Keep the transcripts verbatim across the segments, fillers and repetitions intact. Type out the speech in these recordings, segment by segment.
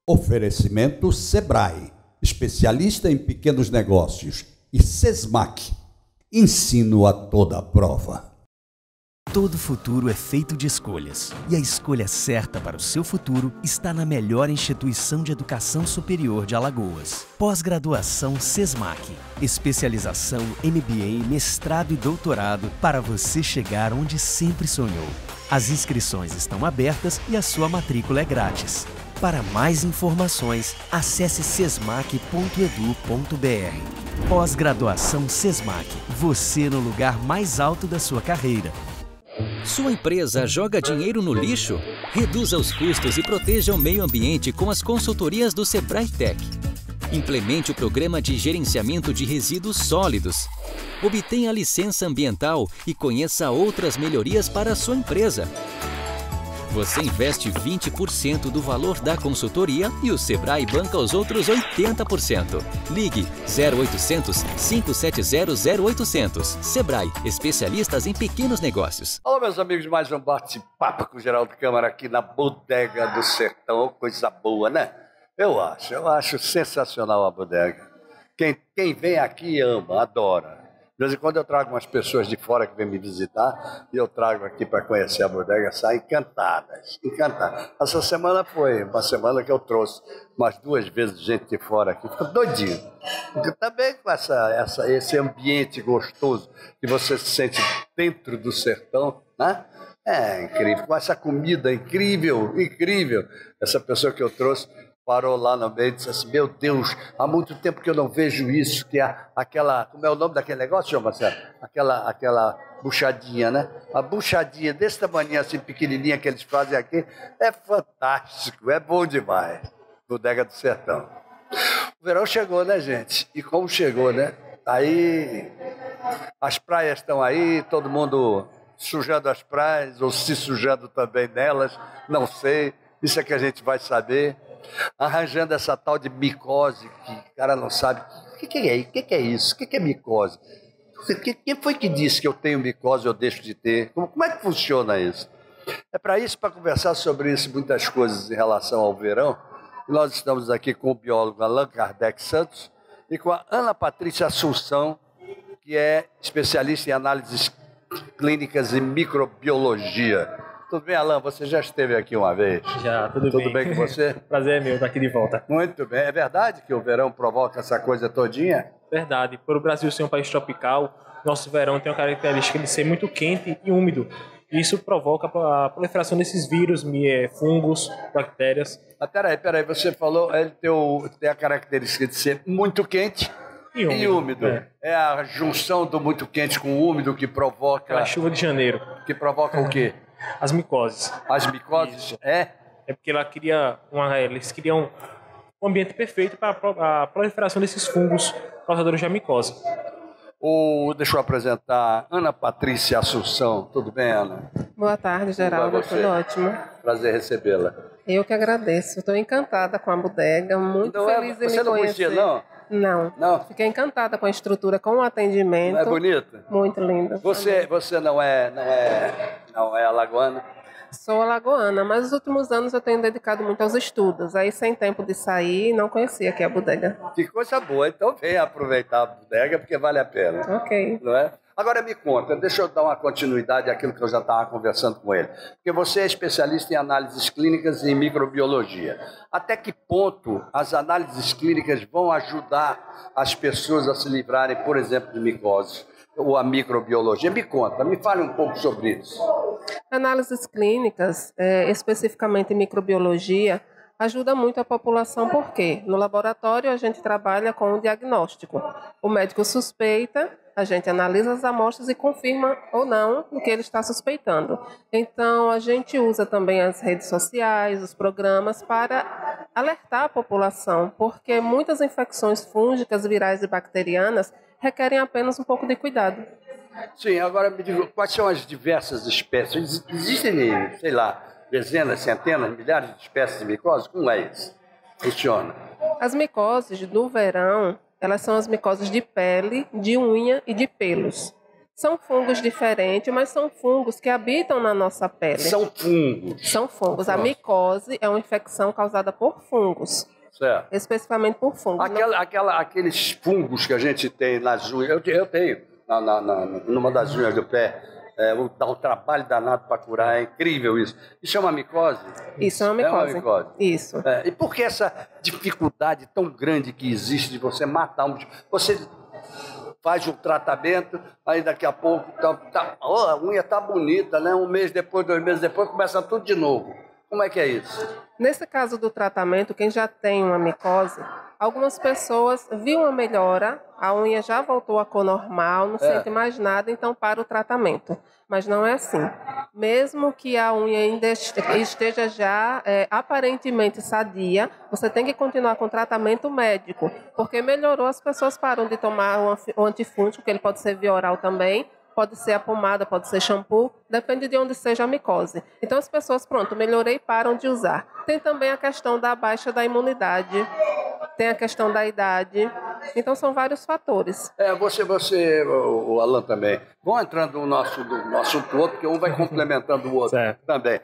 Oferecimento Sebrae, especialista em pequenos negócios, e Sesmac, ensino a toda prova. Todo futuro é feito de escolhas, e a escolha certa para o seu futuro está na melhor instituição de educação superior de Alagoas. Pós-graduação Sesmac, especialização M B A, mestrado e doutorado para você chegar onde sempre sonhou. As inscrições estão abertas e a sua matrícula é grátis. Para mais informações, acesse sesmac ponto edu ponto br. Pós-graduação Sesmac, você no lugar mais alto da sua carreira. Sua empresa joga dinheiro no lixo? Reduza os custos e proteja o meio ambiente com as consultorias do Sebrae Tech. Implemente o programa de gerenciamento de resíduos sólidos. Obtenha a licença ambiental e conheça outras melhorias para a sua empresa. Você investe vinte por cento do valor da consultoria e o Sebrae banca os outros oitenta por cento. Ligue zero oitocentos, cinco sete zero, zero oitocentos. Sebrae, especialistas em pequenos negócios. Olá, meus amigos, mais um bate-papo com o Geraldo Câmara aqui na Bodega do Sertão. Coisa boa, né? Eu acho, eu acho sensacional a bodega. Quem, quem vem aqui ama, adora. De vez em quando eu trago umas pessoas de fora que vêm me visitar e eu trago aqui para conhecer a bodega, saem encantadas, encantadas. Essa semana foi uma semana que eu trouxe umas duas vezes gente de fora aqui, ficou doidinho. Porque também com essa, essa, esse ambiente gostoso que você se sente dentro do sertão, né? É incrível, com essa comida incrível, incrível. Essa pessoa que eu trouxe parou lá no meio e disse assim, meu Deus, há muito tempo que eu não vejo isso, que é aquela, como é o nome daquele negócio, senhor Marcelo? Aquela, aquela buchadinha, né? A buchadinha desse tamanho assim, pequenininha que eles fazem aqui, é fantástico, é bom demais. Bodega do Sertão. O verão chegou, né, gente? E como chegou, né? Aí, as praias estão aí, todo mundo sujando as praias, ou se sujando também nelas, não sei, isso é que a gente vai saber. Arranjando essa tal de micose, que o cara não sabe. O que, que é isso? O que, que é isso? O que, que é micose? Quem foi que disse que eu tenho micose ou deixo de ter? Como, como é que funciona isso? É para isso, para conversar sobre isso, muitas coisas em relação ao verão. E nós estamos aqui com o biólogo Allan Kardec Santos e com a Ana Patrícia Assunção, que é especialista em análises clínicas e microbiologia. Tudo bem, Allan? Você já esteve aqui uma vez? Já, tudo, tudo bem. Tudo bem com você? Prazer é meu estar aqui de volta. Muito bem. É verdade que o verão provoca essa coisa todinha? Verdade. Por o Brasil ser um país tropical, nosso verão tem uma característica de ser muito quente e úmido. Isso provoca a proliferação desses vírus, fungos, bactérias. Ah, peraí, peraí. Você falou, ele tem, o, tem a característica de ser muito quente e úmido. E úmido. É. é a junção do muito quente com o úmido que provoca... A chuva de janeiro. Que provoca o quê? As micoses. As micoses? Isso. É? É porque ela queria uma, eles queriam um ambiente perfeito para a proliferação desses fungos causadores da micose. O, deixa eu apresentar Ana Patrícia Assunção. Tudo bem, Ana? Boa tarde, Geraldo. Tudo ótimo. Prazer recebê-la. Eu que agradeço. Estou encantada com a bodega, muito então, feliz é, em você me não conhecer. Conhecia, não? Não. Não? Fiquei encantada com a estrutura, com o atendimento. Não é bonita? Muito linda. Você, você não é, não é, não é alagoana? Sou alagoana, mas nos últimos anos eu tenho dedicado muito aos estudos. Aí, sem tempo de sair, não conhecia aqui a bodega. Que coisa boa. Então, venha aproveitar a bodega, porque vale a pena. Ok. Não é? Agora me conta, deixa eu dar uma continuidade àquilo que eu já estava conversando com ele. Porque você é especialista em análises clínicas e em microbiologia. Até que ponto as análises clínicas vão ajudar as pessoas a se livrarem, por exemplo, de micose ou a microbiologia? Me conta, me fale um pouco sobre isso. Análises clínicas, é, especificamente em microbiologia, ajuda muito a população, porque no laboratório a gente trabalha com o diagnóstico. O médico suspeita, a gente analisa as amostras e confirma ou não o que ele está suspeitando. Então, a gente usa também as redes sociais, os programas, para alertar a população, porque muitas infecções fúngicas, virais e bacterianas requerem apenas um pouco de cuidado. Sim, agora me diga, quais são as diversas espécies? Existem, sei lá, dezenas, centenas, milhares de espécies de micose? Como é isso? Funciona? As micoses do verão, elas são as micoses de pele, de unha e de pelos. São fungos diferentes, mas são fungos que habitam na nossa pele. São fungos. São fungos. A micose é uma infecção causada por fungos. Certo. Especificamente por fungos. Aquela, Não... aquela, aqueles fungos que a gente tem nas unhas, eu, eu tenho na, na, na, numa das unhas do pé, é, dá um trabalho danado para curar, é incrível isso. Isso é uma micose? Isso é uma micose. É uma micose. Isso. É, e por que essa dificuldade tão grande que existe de você matar um... Você faz o tratamento, aí daqui a pouco tá, tá, oh, a unha tá bonita, né? Um mês depois, dois meses depois, começa tudo de novo. Como é que é isso? Nesse caso do tratamento, quem já tem uma micose, algumas pessoas viram uma melhora, a unha já voltou à cor normal, não é. sente mais nada, então para o tratamento. Mas não é assim. Mesmo que a unha ainda esteja já é, aparentemente sadia, você tem que continuar com o tratamento médico, porque melhorou, as pessoas param de tomar o antifúngico, que ele pode ser via oral também, pode ser a pomada, pode ser shampoo, depende de onde seja a micose. Então as pessoas, pronto, melhorei, param de usar. Tem também a questão da baixa da imunidade, tem a questão da idade, então são vários fatores. É, você, você o, o Alan também, vão entrando no nosso, no nosso outro, porque um vai complementando o outro certo. também.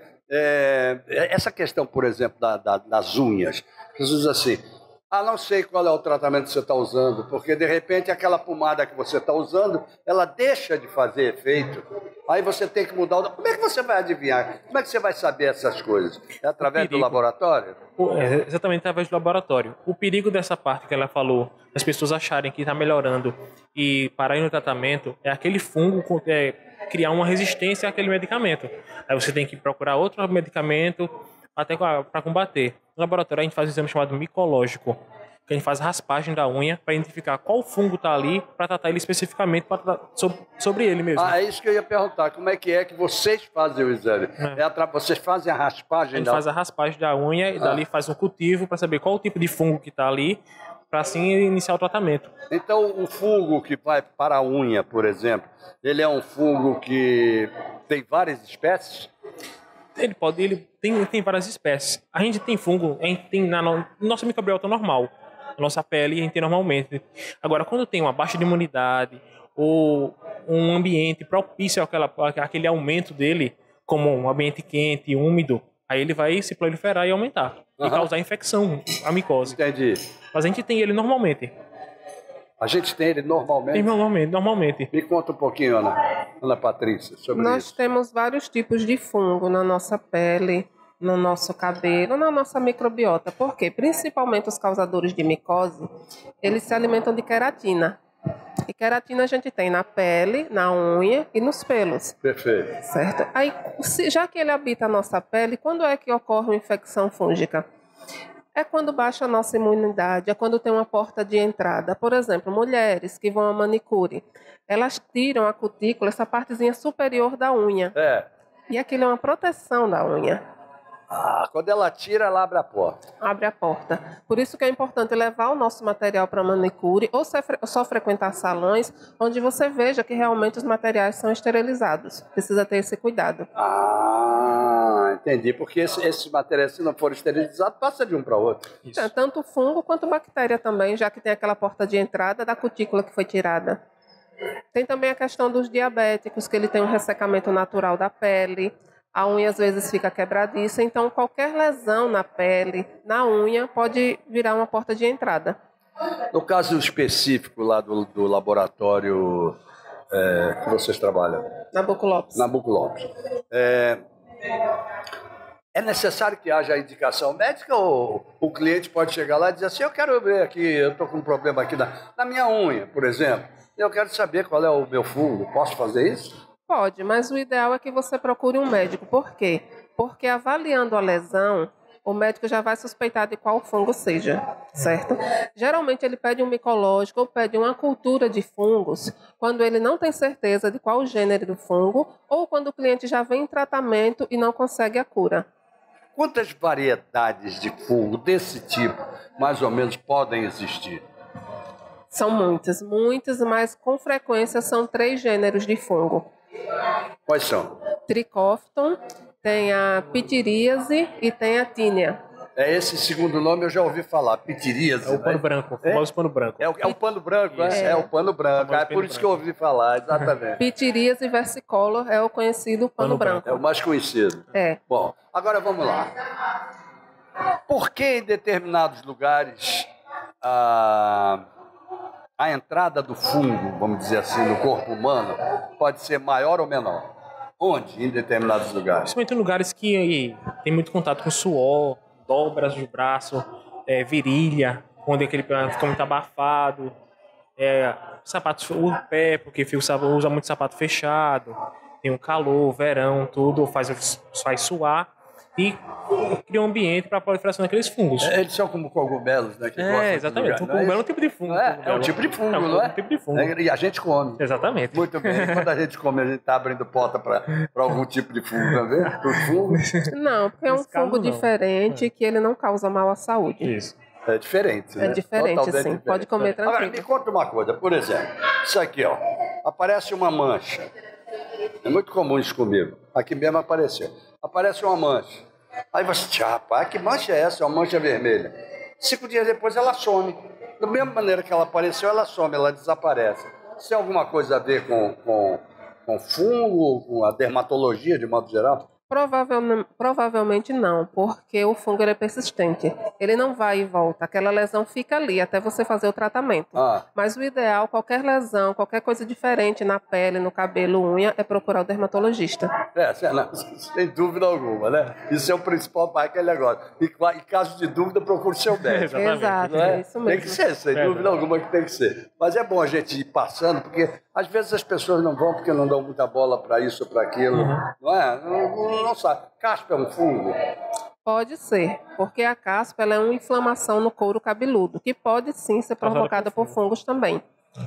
É, essa questão, por exemplo, da, da, das unhas, Jesus assim... Ah, não sei qual é o tratamento que você está usando, porque de repente aquela pomada que você está usando, ela deixa de fazer efeito, aí você tem que mudar. O... Como é que você vai adivinhar? Como é que você vai saber essas coisas? É através do laboratório? É exatamente através do laboratório. O perigo dessa parte que ela falou, as pessoas acharem que está melhorando e pararem no tratamento, é aquele fungo é, criar uma resistência àquele medicamento. Aí você tem que procurar outro medicamento até para combater. No laboratório a gente faz um exame chamado micológico, que a gente faz raspagem da unha para identificar qual fungo está ali, para tratar ele especificamente pra, sobre, sobre ele mesmo. Ah, é isso que eu ia perguntar. Como é que é que vocês fazem o exame? É. É atra... Vocês fazem a raspagem? A gente da... faz a raspagem da unha e ah. dali faz um cultivo para saber qual o tipo de fungo que está ali, para assim iniciar o tratamento. Então o fungo que vai para a unha, por exemplo, ele é um fungo que tem várias espécies? Ele pode, ele tem, tem várias espécies. A gente tem fungo, a gente tem na no, nossa microbiota normal, na nossa pele a gente tem normalmente. Agora, quando tem uma baixa de imunidade ou um ambiente propício àquela, àquele aumento dele, como um ambiente quente, úmido, aí ele vai se proliferar e aumentar uhum. e causar infecção, a micose. Entendi. Mas a gente tem ele normalmente. A gente tem ele normalmente? Tem normalmente, normalmente. Me conta um pouquinho, Ana, Ana Patrícia, sobre Nós isso. Nós temos vários tipos de fungo na nossa pele, no nosso cabelo, na nossa microbiota. Por quê? Principalmente os causadores de micose, eles se alimentam de queratina. E queratina a gente tem na pele, na unha e nos pelos. Perfeito. Certo? Aí, já que ele habita a nossa pele, quando é que ocorre uma infecção fúngica? É quando baixa a nossa imunidade, é quando tem uma porta de entrada. Por exemplo, mulheres que vão à manicure, elas tiram a cutícula, essa partezinha superior da unha. É. E aquilo é uma proteção da unha. Ah, quando ela tira, ela abre a porta. Abre a porta. Por isso que é importante levar o nosso material para a manicure ou só frequentar salões onde você veja que realmente os materiais são esterilizados. Precisa ter esse cuidado. Ah, entendi. Porque esses esse materiais, se não forem esterilizados, passa de um para o outro. Isso. É, tanto fungo quanto bactéria também, já que tem aquela porta de entrada da cutícula que foi tirada. Tem também a questão dos diabéticos, que ele tem um ressecamento natural da pele. A unha às vezes fica quebradiça, então qualquer lesão na pele, na unha, pode virar uma porta de entrada. No caso específico lá do, do laboratório é, que vocês trabalham? Nabuco Lopes. Nabuco Lopes. É, é necessário que haja indicação médica ou o cliente pode chegar lá e dizer assim, eu quero ver aqui, eu estou com um problema aqui na, na minha unha, por exemplo, eu quero saber qual é o meu fungo, posso fazer isso? Pode, mas o ideal é que você procure um médico. Por quê? Porque avaliando a lesão, o médico já vai suspeitar de qual fungo seja, certo? Geralmente ele pede um micológico ou pede uma cultura de fungos quando ele não tem certeza de qual o gênero do fungo ou quando o cliente já vem em tratamento e não consegue a cura. Quantas variedades de fungo desse tipo, mais ou menos, podem existir? São muitas, muitas, mas com frequência são três gêneros de fungo. Quais são? Trichophyton, tem a pitiríase e tem a tínia. É esse segundo nome eu já ouvi falar, pitiríase. É o pano né? branco, o famoso pano branco. É o, é o pano branco, é, é o pano branco. É por isso branco. que eu ouvi falar, exatamente. Pitiríase versicolor é o conhecido pano, pano branco. É o mais conhecido. É. Bom, agora vamos lá. Por que em determinados lugares a, a entrada do fungo, vamos dizer assim, no corpo humano pode ser maior ou menor? Onde em determinados lugares? Principalmente em lugares que tem muito contato com suor, dobras de braço, é, virilha, onde aquele fica muito abafado, é, sapatos, o pé, porque usa muito sapato fechado, tem um calor, verão, tudo, faz, faz suar e cria um ambiente para a proliferação daqueles fungos. É, eles são como cogumelos, né? Que é, exatamente. O cogumelo é um tipo de fungo. É, é um tipo de fungo, não é? É um tipo de fungo. É, e a gente come. Exatamente. Muito bem. Quando a gente come, a gente está abrindo porta para algum tipo de fungo, tá vendo? Tudo fungo? Não, porque é um fungo não. diferente que ele não causa mal à saúde. Isso. É diferente, né? É diferente, Totalmente sim. Diferente. Pode comer tranquilo. Agora, me conta uma coisa. Por exemplo, isso aqui, ó. Aparece uma mancha. É muito comum isso comigo. Aqui mesmo apareceu. Aparece uma mancha. Aí você, rapaz, que mancha é essa? É uma mancha vermelha. Cinco dias depois ela some. Da mesma maneira que ela apareceu, ela some, ela desaparece. Isso tem alguma coisa a ver com, com, com fungo, com a dermatologia de modo geral? Provavelmente, provavelmente não, porque o fungo ele é persistente. Ele não vai e volta. Aquela lesão fica ali até você fazer o tratamento. Ah. Mas o ideal, qualquer lesão, qualquer coisa diferente na pele, no cabelo, unha, é procurar o dermatologista. É, não, sem dúvida alguma, né? Isso é o principal para aquele negócio. E em caso de dúvida, procure seu médico. Exato, é? é isso mesmo. Tem que ser, sem é, dúvida é. alguma que tem que ser. Mas é bom a gente ir passando, porque às vezes as pessoas não vão porque não dão muita bola para isso ou para aquilo. Uhum. Não é? Não, não, não sabe. Caspa é um fungo? Pode ser, porque a caspa ela é uma inflamação no couro cabeludo, que pode sim ser provocada por, por fungos também.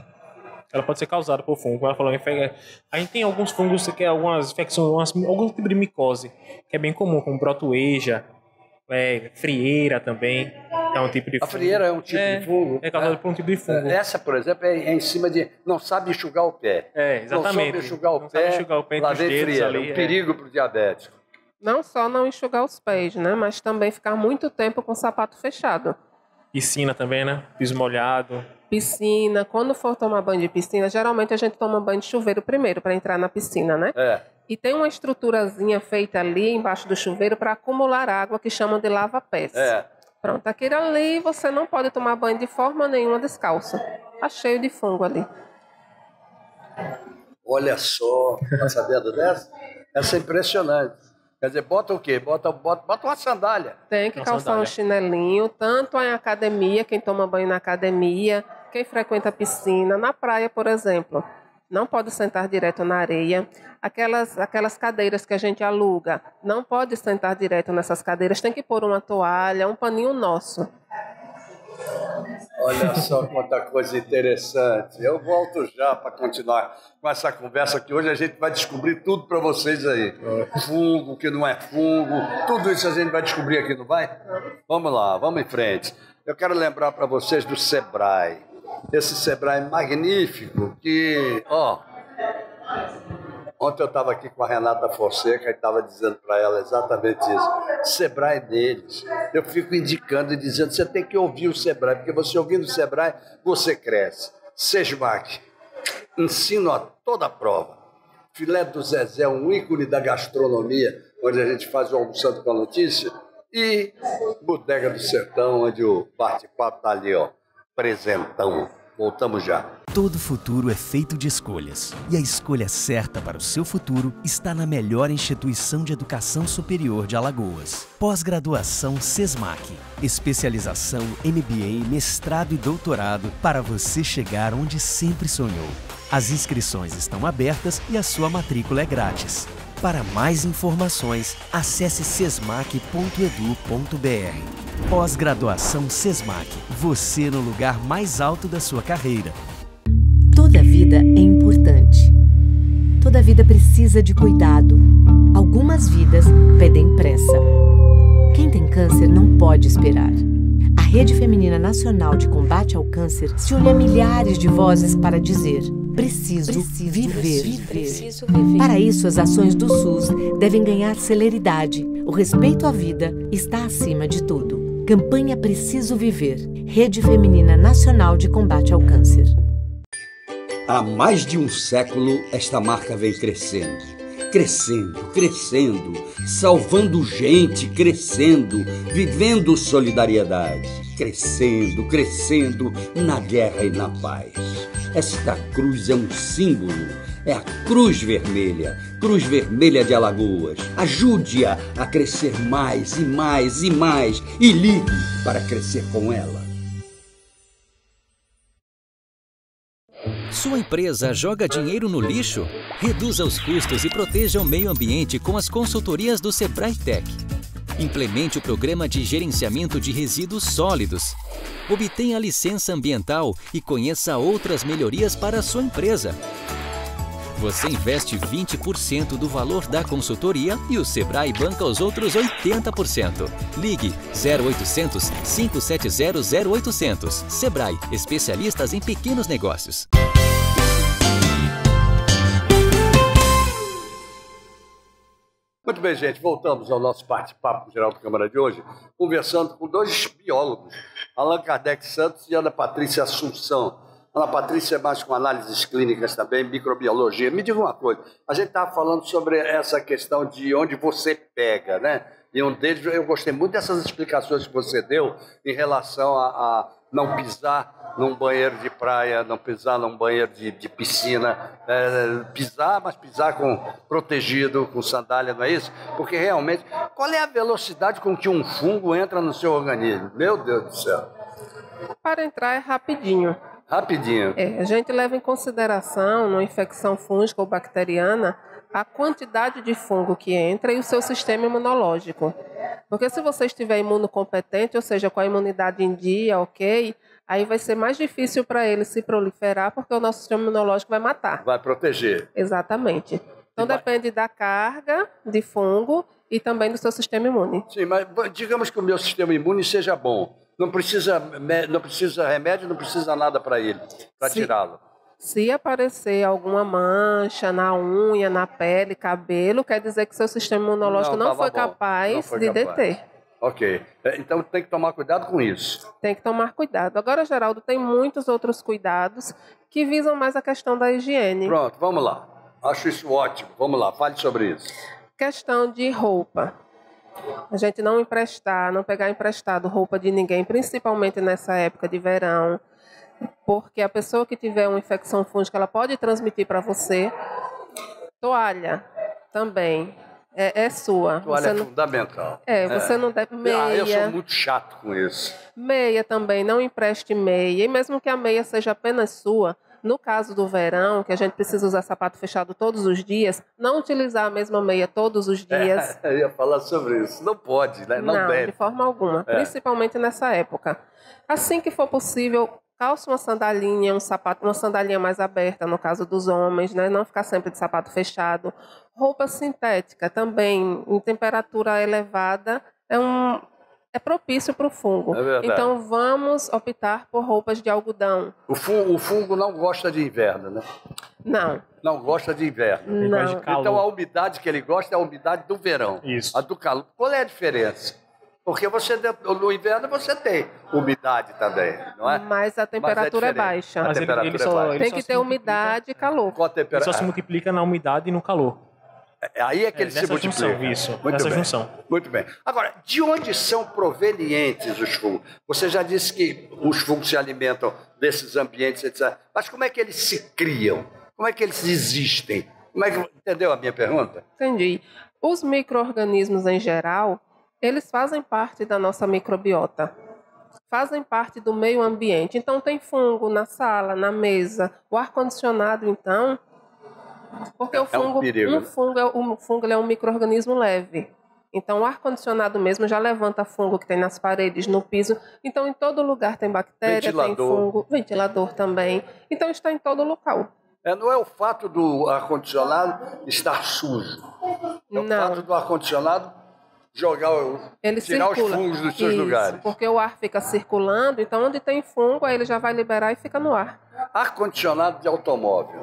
Ela pode ser causada por fungo. Ela falou, a gente tem alguns fungos que é algumas infecções, algum tipo de micose, que é bem comum, como brotoeja, é, frieira também. É um tipo de a fungo. frieira é um tipo é, de fungo? É causada é. por um tipo de fungo. Essa, por exemplo, é, é em cima de... Não sabe enxugar o pé. É, exatamente. Não sabe enxugar o não pé, enxugar o pé lá vem frieira. Ali, um perigo é. para o diabético. Não só não enxugar os pés, né? Mas também ficar muito tempo com o sapato fechado. Piscina também, né? Piso molhado. Piscina. Quando for tomar banho de piscina, geralmente a gente toma banho de chuveiro primeiro para entrar na piscina, né? É. E tem uma estruturazinha feita ali embaixo do chuveiro para acumular água que chamam de lava-pés. É. Pronto, aquele ali você não pode tomar banho de forma nenhuma descalço. Tá cheio de fungo ali. Olha só, tá sabendo dessa? Essa é impressionante. Quer dizer, bota o quê? Bota, bota, bota uma sandália. Tem que uma calçar sandália. um chinelinho, tanto em academia, quem toma banho na academia, quem frequenta a piscina, na praia, por exemplo. Não pode sentar direto na areia. Aquelas, aquelas cadeiras que a gente aluga, não pode sentar direto nessas cadeiras, tem que pôr uma toalha, um paninho nosso. Olha só quanta coisa interessante. Eu volto já para continuar com essa conversa, que hoje a gente vai descobrir tudo para vocês aí. Fungo, que não é fungo, tudo isso a gente vai descobrir aqui, não vai? Vamos lá, vamos em frente. Eu quero lembrar para vocês do Sebrae. Esse Sebrae magnífico que, ó... Ontem eu estava aqui com a Renata Fonseca e estava dizendo para ela exatamente isso. Sebrae deles. Eu fico indicando e dizendo, você tem que ouvir o Sebrae, porque você ouvindo o Sebrae, você cresce. Sesmac, ensino a toda prova. Filé do Zezé, um ícone da gastronomia, onde a gente faz o Almoçando com a Notícia. E Bodega do Sertão, onde o bate-papo está ali, ó, presentão. Voltamos já. Todo futuro é feito de escolhas. E a escolha certa para o seu futuro está na melhor instituição de educação superior de Alagoas. Pós-graduação Sesmac. Especialização, M B A, mestrado e doutorado para você chegar onde sempre sonhou. As inscrições estão abertas e a sua matrícula é grátis. Para mais informações, acesse sesmac ponto edu ponto br. Pós-graduação Sesmac. Você no lugar mais alto da sua carreira. Toda vida é importante. Toda vida precisa de cuidado. Algumas vidas pedem pressa. Quem tem câncer não pode esperar. A Rede Feminina Nacional de Combate ao Câncer se une a milhares de vozes para dizer: preciso, preciso viver. viver. Preciso viver. Para isso, as ações do SUS devem ganhar celeridade. O respeito à vida está acima de tudo. Campanha Preciso Viver. Rede Feminina Nacional de Combate ao Câncer. Há mais de um século, esta marca vem crescendo. Crescendo, crescendo, salvando gente, crescendo, vivendo solidariedade. Crescendo, crescendo, na guerra e na paz. Esta cruz é um símbolo. É a Cruz Vermelha, Cruz Vermelha de Alagoas. Ajude-a a crescer mais e mais e mais e ligue para crescer com ela. Sua empresa joga dinheiro no lixo? Reduza os custos e proteja o meio ambiente com as consultorias do Sebrae Tech. Implemente o programa de gerenciamento de resíduos sólidos. Obtenha a licença ambiental e conheça outras melhorias para a sua empresa. Você investe vinte por cento do valor da consultoria e o Sebrae banca os outros oitenta por cento. Ligue zero oitocentos, cinco sete zero, zero oitocentos. Sebrae, especialistas em pequenos negócios. Muito bem, gente, voltamos ao nosso bate-papo com o Geraldo Câmara de hoje, conversando com dois biólogos, Allan Kardec Santos e Ana Patrícia Assunção. Ana Patrícia é mais com análises clínicas também, microbiologia. Me diga uma coisa, a gente estava falando sobre essa questão de onde você pega, né? E um deles, eu gostei muito dessas explicações que você deu em relação a, a não pisar num banheiro de praia, não pisar num banheiro de, de piscina, é, pisar, mas pisar com protegido, com sandália, não é isso? Porque realmente, qual é a velocidade com que um fungo entra no seu organismo? Meu Deus do céu. Para entrar é rapidinho. Rapidinho. É, a gente leva em consideração, numa infecção fúngica ou bacteriana, a quantidade de fungo que entra e o seu sistema imunológico. Porque se você estiver imunocompetente, ou seja, com a imunidade em dia, ok, aí vai ser mais difícil para ele se proliferar, porque o nosso sistema imunológico vai matar. Vai proteger. Exatamente. Então vai... depende da carga de fungo e também do seu sistema imune. Sim, mas digamos que o meu sistema imune seja bom. Não precisa, não precisa remédio, não precisa nada para ele, para tirá-lo. Se aparecer alguma mancha na unha, na pele, cabelo, quer dizer que seu sistema imunológico não, não, foi, capaz não foi de capaz. deter. Ok. Então tem que tomar cuidado com isso. Tem que tomar cuidado. Agora, Geraldo, tem muitos outros cuidados que visam mais a questão da higiene. Pronto, vamos lá. Acho isso ótimo. Vamos lá, fale sobre isso. Questão de roupa. A gente não emprestar, não pegar emprestado roupa de ninguém, principalmente nessa época de verão, porque a pessoa que tiver uma infecção fúngica, ela pode transmitir para você. Toalha também é, é sua. Toalha você é não... fundamental. É, você é. não deve... Meia. Ah, eu sou muito chato com isso. Meia também, não empreste meia. E mesmo que a meia seja apenas sua, no caso do verão, que a gente precisa usar sapato fechado todos os dias, não utilizar a mesma meia todos os dias. É, eu ia falar sobre isso. Não pode, né? Não, não deve. de forma alguma, é. principalmente nessa época. Assim que for possível, calce uma sandalinha, um sapato, uma sandalinha mais aberta, no caso dos homens, né? Não ficar sempre de sapato fechado. Roupa sintética também, em temperatura elevada, é um... é propício para o fungo. É então vamos optar por roupas de algodão. O fungo, o fungo não gosta de inverno, né? Não. Não gosta de inverno. Ele não. De calor. Então a umidade que ele gosta é a umidade do verão. Isso. A do calor. Qual é a diferença? Porque você, no inverno você tem umidade também, não é? Mas a temperatura Mas é, é baixa. A Mas ele- temperatura ele é só- baixa. ele Tem só que se ter multiplica- umidade e calor. Qual a Ele temperatura? só se multiplica na umidade e no calor. Aí é que É, ele se nessa multiplica. junção, isso, Muito nessa bem. junção. Muito bem. Agora, de onde são provenientes os fungos? Você já disse que os fungos se alimentam desses ambientes, etcétera. Mas como é que eles se criam? Como é que eles existem? Como é que... Entendeu a minha pergunta? Entendi. Os micro-organismos em geral, eles fazem parte da nossa microbiota. Fazem parte do meio ambiente. Então tem fungo na sala, na mesa. O ar-condicionado, então... Porque É o fungo, um perigo, um né? fungo, é, um fungo ele é um micro-organismo leve. Então o ar-condicionado mesmo já levanta fungo que tem nas paredes, no piso. Então em todo lugar tem bactéria, tem Ventilador. fungo. Ventilador também. Então está em todo local. É, não é o fato do ar-condicionado estar sujo. É o Não. fato do ar-condicionado jogar, o- Ele tirar circula. os fungos dos seus Isso, lugares. porque o ar fica circulando, então onde tem fungo, aí ele já vai liberar e fica no ar. Ar-condicionado de automóvel.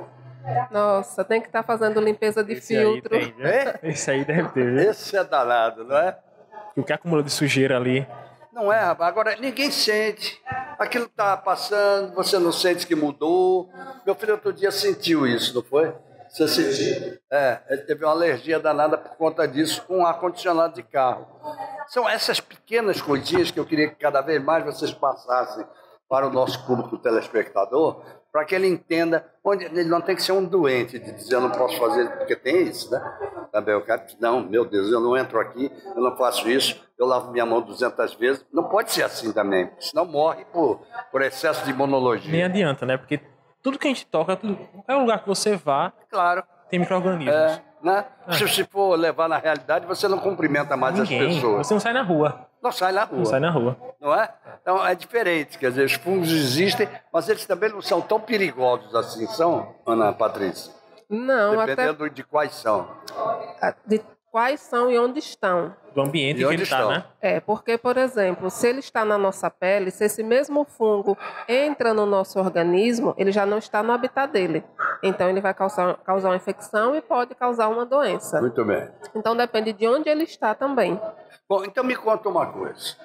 Nossa, tem que estar fazendo limpeza de Esse filtro. Aí tem, né? Esse aí deve ter. Viu? Esse é danado, não é? O que acumula de sujeira ali. Não é, rapaz. Agora, ninguém sente. Aquilo tá passando, você não sente que mudou. Meu filho outro dia sentiu isso, não foi? Você sentiu? É, ele teve uma alergia danada por conta disso com o ar-condicionado de carro. São essas pequenas coisinhas que eu queria que cada vez mais vocês passassem para o nosso público telespectador, para que ele entenda, onde ele não tem que ser um doente de dizer eu não posso fazer, porque tem isso, né? Também eu quero, não, meu Deus, eu não entro aqui, eu não faço isso, eu lavo minha mão duzentas vezes. Não pode ser assim também, senão morre por, por excesso de imunologia. Nem adianta, né? Porque tudo que a gente toca, tudo, qualquer lugar que você vá, claro, tem micro-organismos. É, né? É. Se, se for levar na realidade, você não cumprimenta mais Ninguém. as pessoas. Você não sai na rua. Não sai na rua. Não sai na rua. Não é? Então é diferente, quer dizer, os fungos existem, mas eles também não são tão perigosos assim, são, Ana Patrícia? Não, Dependendo até... de quais são. De quais são e onde estão. Do ambiente que ele está, né? É, porque, por exemplo, se ele está na nossa pele, se esse mesmo fungo entra no nosso organismo, ele já não está no habitat dele. Então, ele vai causar, causar uma infecção e pode causar uma doença. Muito bem. Então, depende de onde ele está também. Bom, então me conta uma coisa.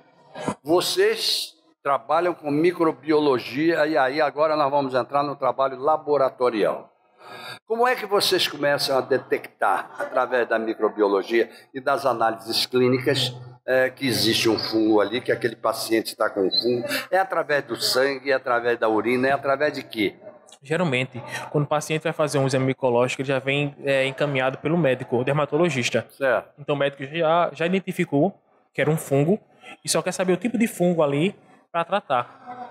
Vocês trabalham com microbiologia e aí agora nós vamos entrar no trabalho laboratorial. Como é que vocês começam a detectar, através da microbiologia e das análises clínicas, é, que existe um fungo ali, que aquele paciente está com um fungo? É através do sangue, é através da urina, é através de quê? Geralmente, quando o paciente vai fazer um exame micológico, ele já vem é, encaminhado pelo médico, o dermatologista. Certo. Então o médico já, já identificou que era um fungo e só quer saber o tipo de fungo ali para tratar.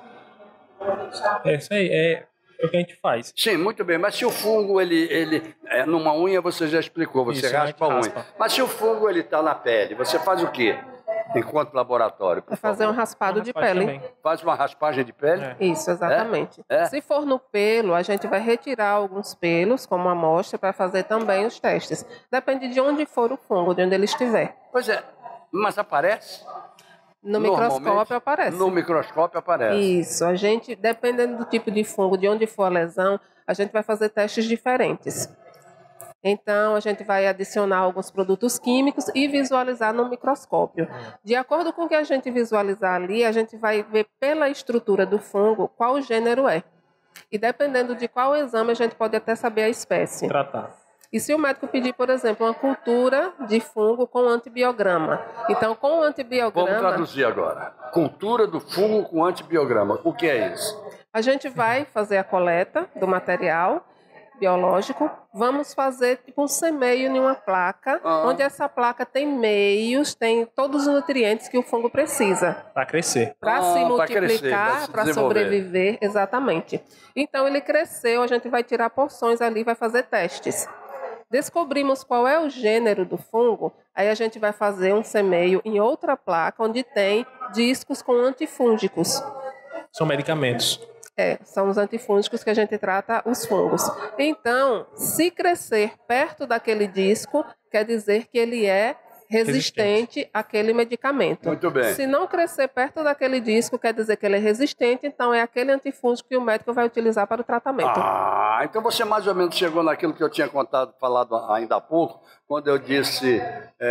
É isso aí, é... É o que a gente faz. Sim, muito bem. Mas se o fungo, ele, ele é, numa unha, você já explicou, você Isso, raspa a unha. Raspa. Mas se o fungo ele está na pele, você faz o quê? Enquanto laboratório? Vai fazer um raspado um de pele. Também. Faz uma raspagem de pele? É. Isso, exatamente. É? É? Se for no pelo, a gente vai retirar alguns pelos, como amostra, para fazer também os testes. Depende de onde for o fungo, de onde ele estiver. Pois é, mas aparece? No microscópio aparece. No microscópio aparece. Isso. A gente, dependendo do tipo de fungo, de onde for a lesão, a gente vai fazer testes diferentes. Então, a gente vai adicionar alguns produtos químicos e visualizar no microscópio. De acordo com o que a gente visualizar ali, a gente vai ver pela estrutura do fungo qual o gênero é. E dependendo de qual exame, a gente pode até saber a espécie. Tratar. E se o médico pedir, por exemplo, uma cultura de fungo com antibiograma? Então, com o antibiograma... Vamos traduzir agora. Cultura do fungo com antibiograma. O que é isso? A gente vai fazer a coleta do material biológico. Vamos fazer tipo um semeio em uma placa, ah. onde essa placa tem meios, tem todos os nutrientes que o fungo precisa. Para crescer. Para ah, se multiplicar, para sobreviver. Exatamente. Então, ele cresceu, a gente vai tirar porções ali, vai fazer testes. Descobrimos qual é o gênero do fungo, aí a gente vai fazer um semeio em outra placa, onde tem discos com antifúngicos. São medicamentos. É, são os antifúngicos que a gente trata os fungos. Então, se crescer perto daquele disco, quer dizer que ele é resistente, resistente àquele medicamento. Muito bem. Se não crescer perto daquele disco, quer dizer que ele é resistente, então é aquele antifúngico que o médico vai utilizar para o tratamento. Ah, então você mais ou menos chegou naquilo que eu tinha contado, falado ainda há pouco, quando eu disse,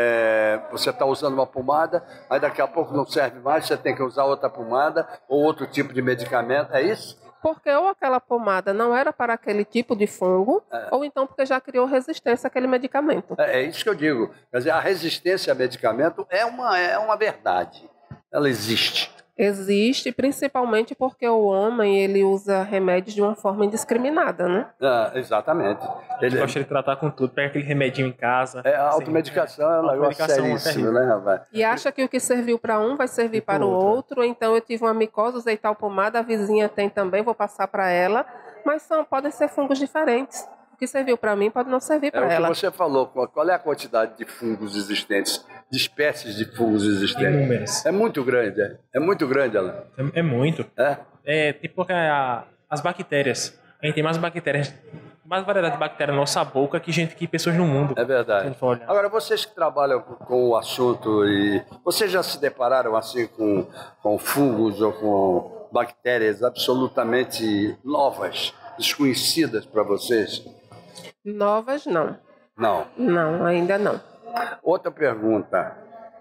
é, você está usando uma pomada, aí daqui a pouco não serve mais, você tem que usar outra pomada ou outro tipo de medicamento, é isso? Porque ou aquela pomada não era para aquele tipo de fungo, é. ou então porque já criou resistência àquele medicamento. É, é isso que eu digo. Quer dizer, a resistência a medicamento é uma, é uma verdade. Ela existe. Existe, principalmente porque o homem ele usa remédios de uma forma indiscriminada, né? É, exatamente. Ele gosta de tratar com tudo, pega aquele remedinho em casa. É, a automedicação é um negócio seríssimo, né, rapaz? E acha que o que serviu para um vai servir e para o outro. Então eu tive uma micose, usei tal pomada, a vizinha tem também, vou passar para ela. Mas são, podem ser fungos diferentes. O que serviu para mim pode não servir para é ela. O que você falou, qual é a quantidade de fungos existentes, de espécies de fungos existentes? Inúmeras. É muito grande, é, é muito grande, ela. É, é muito. É? É tipo a, as bactérias. A gente tem mais bactérias, mais variedade de bactérias na nossa boca que gente, que pessoas no mundo. É verdade. Agora, vocês que trabalham com o assunto, e vocês já se depararam assim com, com fungos ou com bactérias absolutamente novas, desconhecidas para vocês? Novas, não. Não. Não, ainda não. Outra pergunta.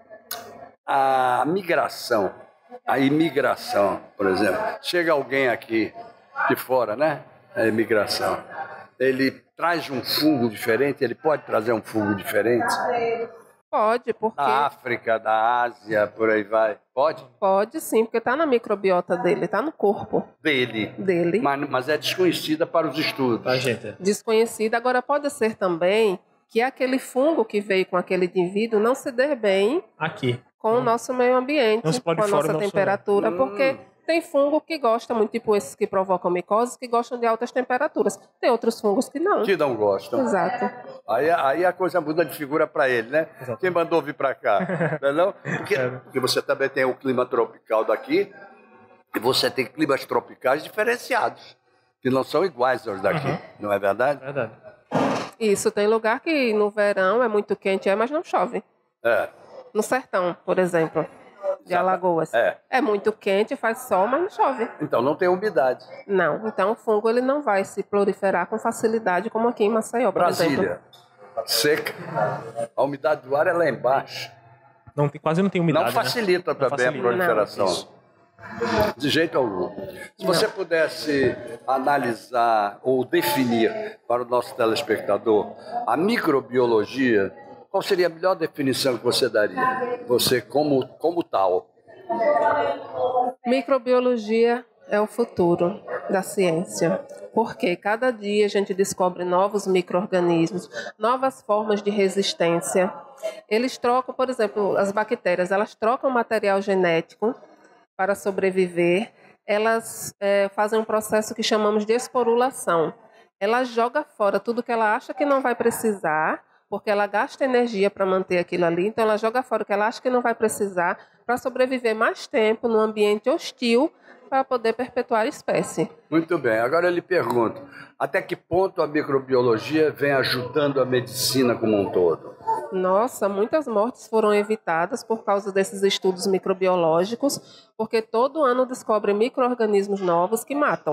A migração, a imigração, por exemplo. Chega alguém aqui de fora, né? A imigração. Ele traz um fungo diferente? Ele pode trazer um fungo diferente? Pode, porque... Da África, da Ásia, por aí vai. Pode? Pode sim, porque está na microbiota dele, está no corpo. Dele. Dele. Mas, mas é desconhecida para os estudos. Tá, gente? Desconhecida. Agora, pode ser também que aquele fungo que veio com aquele indivíduo não se dê bem Aqui. com hum. o nosso meio ambiente, não se pode com a fora nossa nosso... temperatura, hum. porque tem fungo que gosta muito, tipo esses que provocam micoses, que gostam de altas temperaturas. Tem outros fungos que não. Que não gostam. Exato. Aí, aí a coisa muda de figura para ele, né? Exato. Quem mandou vir para cá? Não é não? Porque, porque você também tem o clima tropical daqui e você tem climas tropicais diferenciados, que não são iguais aos daqui. Uhum. Não é verdade? Verdade. Isso, tem lugar que no verão é muito quente, é, mas não chove. É. No sertão, por exemplo, de Exato. Alagoas. É. É muito quente, faz sol, mas não chove. Então não tem umidade. Não, então o fungo ele não vai se proliferar com facilidade como aqui em Maceió, por Brasília, exemplo. seca. A umidade do ar é lá embaixo. Não tem, quase não tem umidade, Não facilita né? também não facilita. a proliferação. Não, de jeito algum. Se você não. pudesse analisar ou definir para o nosso telespectador a microbiologia, qual seria a melhor definição que você daria? Você como, como tal? Microbiologia é o futuro da ciência, porque cada dia a gente descobre novos micro-organismos, novas formas de resistência. Eles trocam, por exemplo, as bactérias, elas trocam material genético para sobreviver. Elas é, fazem um processo que chamamos de esporulação. Ela joga fora tudo que ela acha que não vai precisar, porque ela gasta energia para manter aquilo ali, então ela joga fora o que ela acha que não vai precisar para sobreviver mais tempo num ambiente hostil para poder perpetuar a espécie. Muito bem. Agora eu lhe pergunto, até que ponto a microbiologia vem ajudando a medicina como um todo? Nossa, muitas mortes foram evitadas por causa desses estudos microbiológicos, porque todo ano descobrem micro-organismos novos que matam.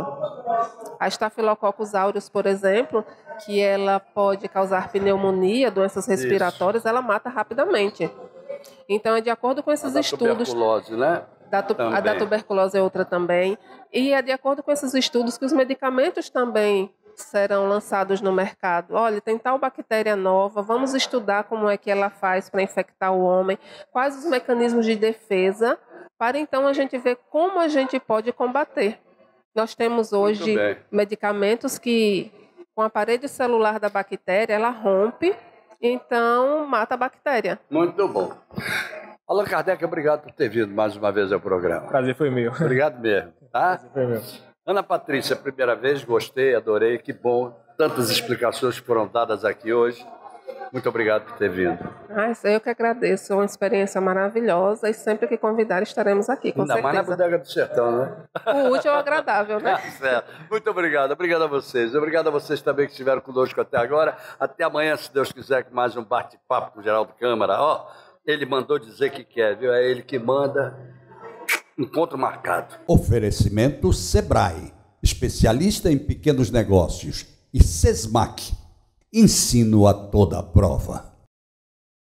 A Staphylococcus aureus, por exemplo, que ela pode causar pneumonia, doenças respiratórias, Isso. ela mata rapidamente. Então, é de acordo com esses a estudos... tuberculose, né? Da tu... A da tuberculose é outra também. E é de acordo com esses estudos que os medicamentos também serão lançados no mercado. Olha, tem tal bactéria nova, vamos estudar como é que ela faz para infectar o homem, quais os mecanismos de defesa, para então a gente ver como a gente pode combater. Nós temos hoje medicamentos que, com a parede celular da bactéria, ela rompe, então mata a bactéria. Muito bom. Allan Kardec, obrigado por ter vindo mais uma vez ao programa. Prazer foi meu. Obrigado mesmo. Tá? Prazer foi meu. Ana Patrícia, primeira vez, gostei, adorei, que bom. Tantas explicações foram dadas aqui hoje. Muito obrigado por ter vindo. Ah, eu que agradeço, é uma experiência maravilhosa e sempre que convidar estaremos aqui, com Ainda certeza. mais na Bodega do Sertão, né? O útil é o agradável, né? Tá certo. Muito obrigado, obrigado a vocês. Obrigado a vocês também que estiveram conosco até agora. Até amanhã, se Deus quiser, com mais um bate-papo com o Geraldo Câmara. Ó, ele mandou dizer que quer, viu? É ele que manda. Encontro marcado. Oferecimento Sebrae, especialista em pequenos negócios, e Sesmac, ensino a toda a prova.